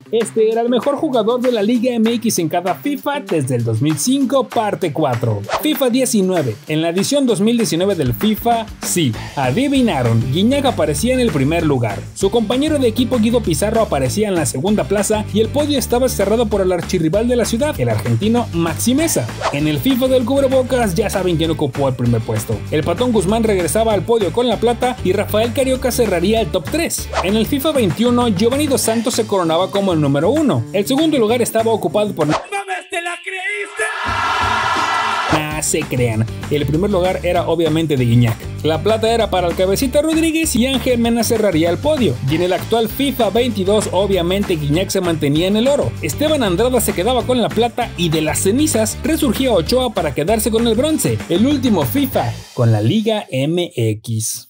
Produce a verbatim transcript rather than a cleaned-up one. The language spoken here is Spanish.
Este era el mejor jugador de la Liga M X en cada FIFA desde el dos mil cinco, parte cuatro. FIFA diecinueve. En la edición dos mil diecinueve del FIFA, sí, adivinaron, Gignac aparecía en el primer lugar. Su compañero de equipo Guido Pizarro aparecía en la segunda plaza y el podio estaba cerrado por el archirrival de la ciudad, el argentino Maxi Meza. En el FIFA del cubrebocas ya saben quién ocupó el primer puesto. El Patón Guzmán regresaba al podio con la plata y Rafael Carioca cerraría el top tres. En el FIFA veintiuno, Giovanni Dos Santos se coronaba como el número uno. El segundo lugar estaba ocupado por... ¡No mames, te la creíste! Nah, se crean. El primer lugar era obviamente de Gignac. La plata era para el Cabecita Rodríguez y Ángel Mena cerraría el podio. Y en el actual FIFA veintidós obviamente Gignac se mantenía en el oro. Esteban Andrada se quedaba con la plata y de las cenizas resurgía Ochoa para quedarse con el bronce. El último FIFA con la Liga M X.